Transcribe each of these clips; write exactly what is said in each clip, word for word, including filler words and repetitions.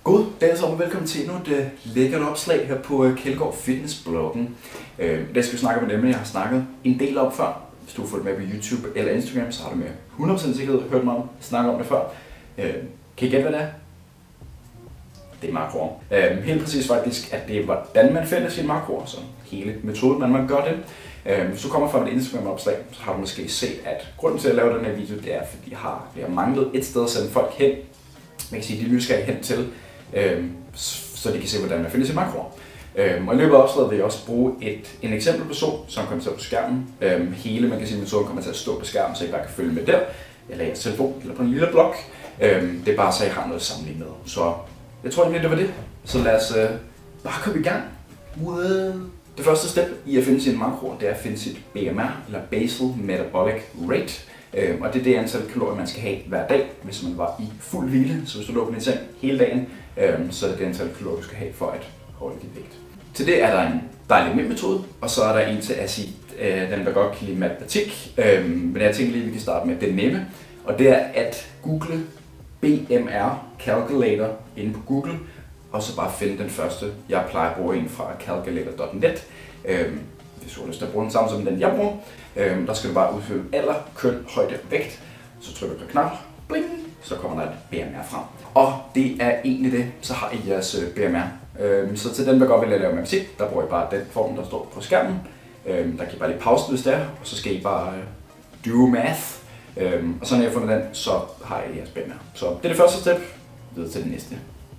God dag og velkommen til endnu et uh, lækkert opslag her på uh, Kjeldgaard Fitness-bloggen. Uh, det skal vi snakke om et emne, jeg har snakket en del om før. Hvis du har fulgt med på YouTube eller Instagram, så har du med hundrede procent sikkerhed hørt mig om, snakke om det før. Uh, kan I gætte, hvad det er? Det er makroer. Uh, helt præcis faktisk, at det er, hvordan man finder sine makroer, så hele metoden, hvordan man gør det. Uh, hvis du kommer fra et Instagram-opslag, så har du måske set, at grunden til at lave den her video, det er, fordi jeg har, jeg har manglet et sted at sende folk hen. Man kan sige, de nysgerrige hen til, øhm, så de kan se, hvordan man finder sine makroer. Øhm, og i løbet af opslaget vil jeg også bruge et, en eksempelperson, som kommer til på skærmen. Øhm, hele man kan sige, metoden kommer til at stå på skærmen, så I bare kan følge med der, eller i jeres telefon, eller på en lille blog. Øhm, det er bare så, I har noget at sammenligne med. Så jeg tror egentlig, det var det. Så lad os øh, bare komme i gang. Wow. Det første step i at finde sine makroer, det er at finde sit B M R, eller Basal Metabolic Rate. Øhm, og det er det antal kalorier, man skal have hver dag, hvis man var i fuld hvile. Så hvis du lå på din seng hele dagen, øhm, så er det det antal kalorier, du skal have for at holde dit vægt. Til det er der en dejlig nem metode, og så er der en til at sige, øh, den der godt kan lide matematik. Øhm, men jeg tænker lige, at vi kan starte med den nemme. Og det er at google B M R Calculator inde på Google, og så bare finde den første. Jeg plejer at bruge en fra calculator punktum net. Øhm, hvis du har lyst til at bruge den samme som den, jeg bruger. Øhm, der skal du bare udfylde alder, køn, højde og vægt. Så trykker du på knap, bling, så kommer der et B M R frem. Og det er egentlig det, så har I jeres B M R. Øhm, så til dem, der godt vil lave matematik, der bruger I bare den form, der står på skærmen. Øhm, der kan I bare lige pause, hvis det er, og så skal I bare uh, do math. Øhm, og så når jeg har fundet den, så har I jeres B M R. Så det er det første step, videre til det næste.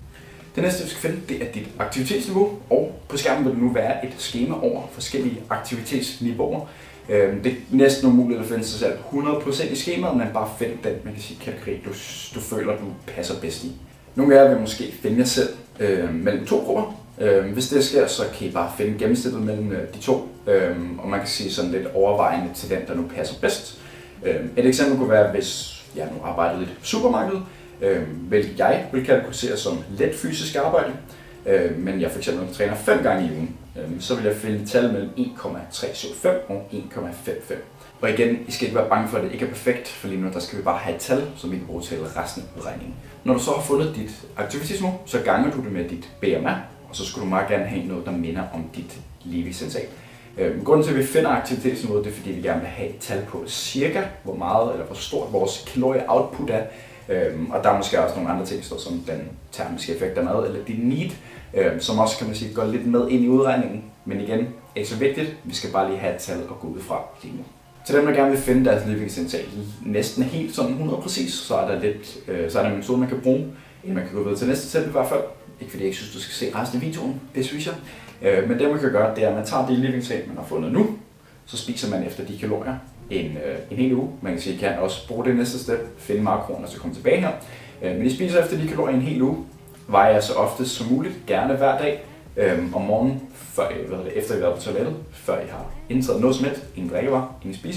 Det næste, vi skal finde, det er dit aktivitetsniveau, og på skærmen vil det nu være et skema over forskellige aktivitetsniveauer. Det er næsten umuligt at finde sig selv hundrede procent i skemaet, men bare find den, man kan sige, kategori, du, du føler, du passer bedst i. Nogle af jer vil måske finde jer selv øh, mellem to grupper. Øh, hvis det sker, så kan I bare finde gennemsnittet mellem øh, de to, øh, og man kan sige sådan lidt overvejende til den, der nu passer bedst. Øh, et eksempel kunne være, hvis jeg nu arbejder lidt på supermarkedet, øh, hvilket jeg vil kategorisere som let fysisk arbejde, øh, men jeg for eksempel træner fem gange i ugen, øh, så vil jeg finde tal mellem en komma tre syv fem og en komma fem fem. Og igen, I skal ikke være bange for, at det ikke er perfekt, for lige nu der skal vi bare have et tal, som vi kan bruge til resten af udregningen. Når du så har fundet dit aktivitetsniveau, så ganger du det med dit B M R, og så skulle du meget gerne have noget, der minder om dit Levi-sensat. Øh, grunden til, at vi finder aktivitetsniveauet, det er, fordi vi gerne vil have et tal på cirka, hvor meget eller hvor stort vores kalorieoutput er. Øhm, og der er måske også nogle andre ting, som den termiske effekt af mad, eller dit need, øhm, som også kan man sige går lidt med ind i udregningen. Men igen, ikke så vigtigt, vi skal bare lige have et tal at gå ud fra lige nu. Til dem, der gerne vil finde deres Levi-sensat næsten helt sådan hundrede præcis, så er der lidt, øh, så er der en metode, man kan bruge, inden man kan gå videre til næste step i hvert fald. Ikke fordi jeg ikke synes, du skal se resten af videoen, det synes jeg. Øh, men det man kan gøre, det er, at man tager det Levi-sensat, man har fundet nu, så spiser man efter de kalorier en, øh, en hel uge. Man kan sige, at I kan også bruge det næste step, finde makroen og så komme tilbage her. Øh, men I spiser efter de kalorier en hel uge, vejer så ofte som muligt, gerne hver dag, øh, om morgenen, før, hvad det, efter I har været på toilettet, før I har indtaget noget som helst, ingen drikkevarer, ingen spise.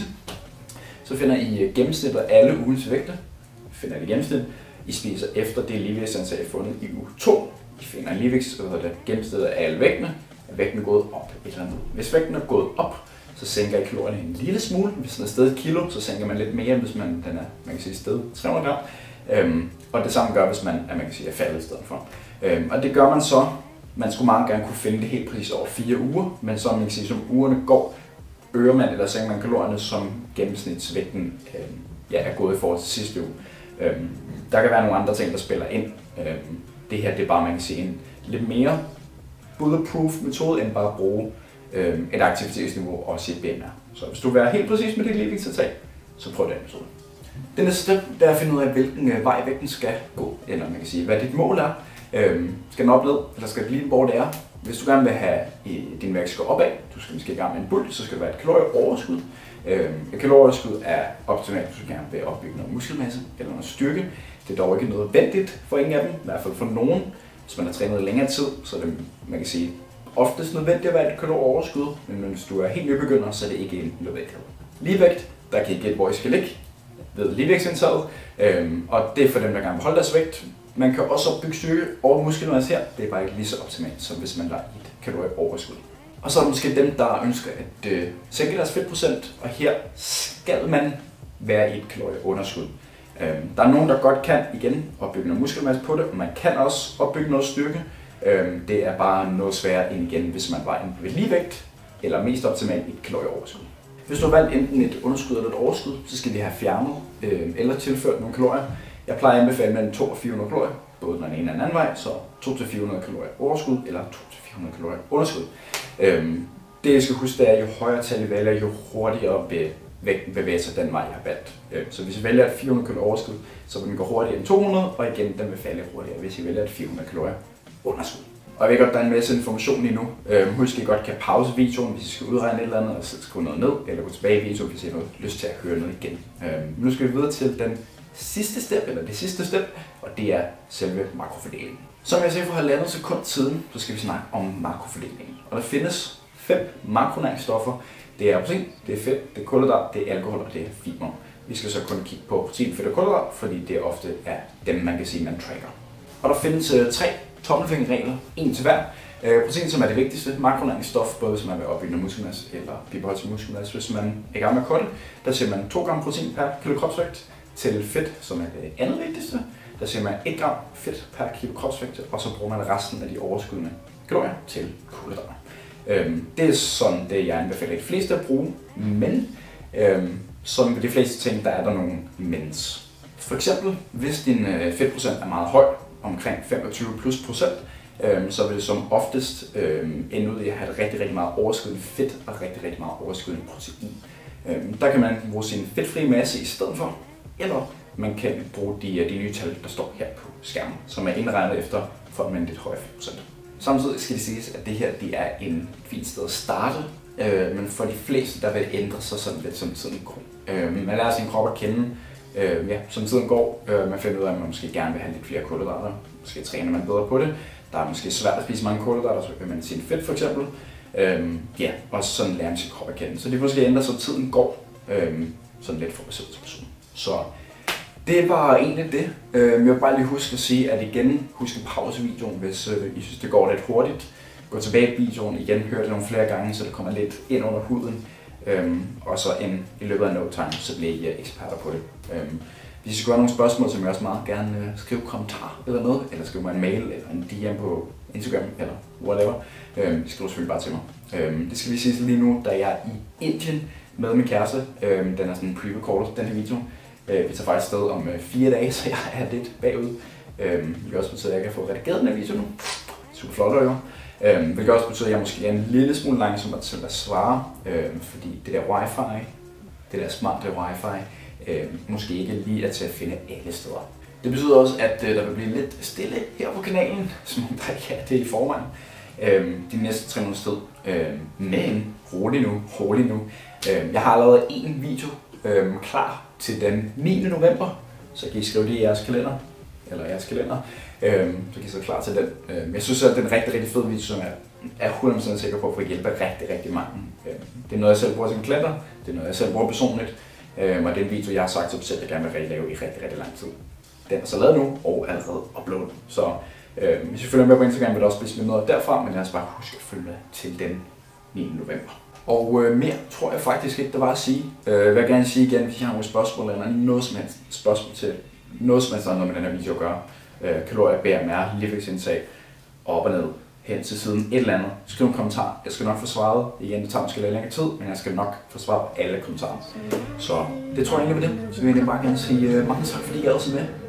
Så finder I gennemsnittet af alle ugens vægte, finder I gennemsnit. I spiser efter det Levi-sensat, I har fundet i uge to. I finder en Levi-sensat, gennemsnittet af alle vægtene, er vægten gået op et eller andet. Hvis vægten er gået op, så sænker I kalorierne en lille smule. Hvis den er stedet et kilo, så sænker man lidt mere, hvis man, den er, man kan sige, stedet tre hundrede gram. Øhm, og det samme gør, hvis man er, man kan sige, er faldet i stedet for. Øhm, og det gør man så, man skulle meget gerne kunne finde det helt præcis over fire uger, men så man kan sige, som ugerne går, øger man eller sænker man kalorierne, som gennemsnitsvægten øhm, ja, er gået i forhold til sidste uge. Øhm, der kan være nogle andre ting, der spiller ind. Øhm, det her det er bare, man kan sige, en lidt mere bulletproof metode, end bare at bruge et aktivitetsniveau og sit B M R. Så hvis du vil være helt præcis med dit Levi-sensat, så prøv den metode. Det næste step er at finde ud af, hvilken vej vægten skal gå, eller man kan sige, hvad dit mål er. Øhm, skal den op ned, eller skal det lige hvor det er? Hvis du gerne vil have din vægt skal opad, du skal måske i gang med en bulk, så skal det være et kalorieoverskud. Øhm, et kalorieoverskud er optimalt, hvis du gerne vil opbygge noget muskelmasse eller noget styrke. Det er dog ikke nødvendigt for ingen af dem, i hvert fald for nogen. Hvis man har trænet længere tid, så er det, man kan sige, oftest nødvendigt at være et kalorieoverskud, men hvis du er helt nybegynder, så er det ikke en nødvendighed. Ligevægt, der kan I gætte, hvor I skal ligge ved ligevægtsindtaget, øhm, og det er for dem, der gerne vil holde deres vægt. Man kan også opbygge styrke og muskelmasse her, det er bare ikke lige så optimalt, som hvis man lader et kalorieoverskud. Og så er der måske dem, der ønsker at øh, sænke deres fedtprocent, og her skal man være i et kalorieunderskud. Øhm, der er nogen, der godt kan igen opbygge noget muskelmasse på det, og man kan også opbygge noget styrke. Øhm, det er bare noget sværere end igen, hvis man var en ved ligevægt, eller mest optimalt et kalorieoverskud. Hvis du har valgt enten et underskud eller et overskud, så skal vi have fjernet øh, eller tilført nogle kalorier. Jeg plejer at anbefale mellem to og fire hundrede kalorier, både den ene og den anden vej, så to til fire hundrede kalorier overskud eller to til fire hundrede kalorier underskud. Øhm, det jeg skal huske, det er, jo højere tal I vælger, jo hurtigere vil vægten bevæge sig den vej, jeg har valgt. Øhm, så hvis I vælger et fire hundrede kalorier overskud, så vil den gå hurtigere end to hundrede, og igen, den vil falde hurtigere, hvis I vælger et fire hundrede kalorier underskud. Og jeg ved godt, der er en masse information lige nu. Øhm, husk, at I godt kan pause videoen, hvis I skal udregne et eller andet, og så skrive noget ned, eller gå tilbage i videoen, hvis I har noget lyst til at høre noget igen. Øhm, nu skal vi videre til den sidste step, eller det sidste step, og det er selve makrofordelingen. Som jeg sagde for halvandet sekund siden, så skal vi snakke om makrofordelingen. Og der findes fem makronæringsstoffer. Det er protein, det er fedt, det er kulhydrat, det er alkohol og det er fiber. Vi skal så kun kigge på protein, fedt og kulhydrat, fordi det ofte er dem, man kan sige, man tracker. Og der findes uh, tre tommelfingerregler, en til hver. Uh, protein, som er det vigtigste makronæringsstof, både hvis man vil opbygge muskelmasse eller bibeholde sin muskelmasse. Hvis man er i gang med at cutte, der ser man to gram protein per kilo kropsvægt. Til fedt, som er det andet vigtigste, der ser man et gram fedt per kilo kropsvægt, og så bruger man resten af de overskydende kalorier til kulhydrater. Øhm, det er sådan det, jeg anbefaler de fleste at bruge, men øhm, som ved de fleste ting, der er der nogle mens. For eksempel, hvis din øh, fedtprocent er meget høj, omkring femogtyve plus procent, øhm, så vil det som oftest øhm, ende ud i at have rigtig, rigtig meget overskydende fedt og rigtig, rigtig meget overskydende protein. Øhm, der kan man bruge sin fedtfri masse i stedet for, eller man kan bruge de, de nye tal, der står her på skærmen, som er indregnet efter folk med en lidt højere fedtprocent. Samtidig skal det siges, at det her det er en fint sted at starte, øh, men for de fleste der vil det ændre sig sådan lidt som tiden går. Øh, man lærer sin krop at kende, øh, ja, som tiden går. Øh, man finder ud af, at man måske gerne vil have lidt flere kulhydrater. Måske træner man bedre på det. Der er måske svært at spise mange kulhydrater, så kan man sin fedt for eksempel. Øh, ja, og sådan lærer man sin krop at kende. Så det måske ændrer sig, som tiden går, øh, sådan lidt for person til person. Så det var egentlig det. Jeg vil bare lige huske at sige, at igen, husk at pause videoen, hvis I synes, det går lidt hurtigt. Gå tilbage i videoen igen, hør det nogle flere gange, så det kommer lidt ind under huden. Og så ind i løbet af no time, så bliver I eksperter på det. Hvis I skulle have nogle spørgsmål, så vil jeg også meget gerne skrive kommentar eller noget, eller skrive mig en mail eller en D M på Instagram eller whatever. Det skriver selvfølgelig bare til mig. Det skal vi sige lige nu, da jeg er i Indien med min kæreste. Den er sådan pre-recorded, den her video. Vi tager faktisk sted om fire dage, så jeg er lidt bagud. Det vil også betyde, at jeg kan få redigeret den her video nu. Super flot jo. Det vil også betyde, at jeg måske er en lille smule langsommere til at svare, fordi det der wifi, det der smarte wifi, måske ikke lige er til at finde alle steder. Det betyder også, at der vil blive lidt stille her på kanalen, som der ikke er det i forvejen. De næste tre måneder sted. Men rolig nu, rolig nu. Jeg har allerede en video klar til den niende november, så kan I skrive det i jeres kalender, eller jeres kalender, øhm, så kan I så klar til den. Øhm, jeg synes, at det er en rigtig, rigtig fed video, som jeg er hundrede procent sikker på at få hjælpe rigtig, rigtig mange. Øhm, det er noget, jeg selv bruger til min kalender, det er noget, jeg selv bruger personligt, øhm, og det er en video, jeg har sagt til mig selv, at jeg gerne vil lave i rigtig, rigtig lang tid. Den er så lavet nu, og allerede uploadet. Så øhm, hvis I følger med på Instagram, vil det også blive smidt noget derfra, men lad os bare huske at følge med til den niende november. Og øh, mere tror jeg faktisk ikke, der var at sige. Øh, jeg vil gerne sige igen, hvis I har nogle spørgsmål eller noget som helst spørgsmål til noget som helst noget med den her video at gøre. Øh, kalorier, B M R, ligevægtsindtag, op og ned, hen til siden, et eller andet. Skriv en kommentar. Jeg skal nok få svaret. Igen, det tager måske lidt længere tid, men jeg skal nok få svaret på alle kommentarer. Så det tror jeg egentlig var det. Så vil jeg bare gerne sige uh, mange tak, fordi I er også med.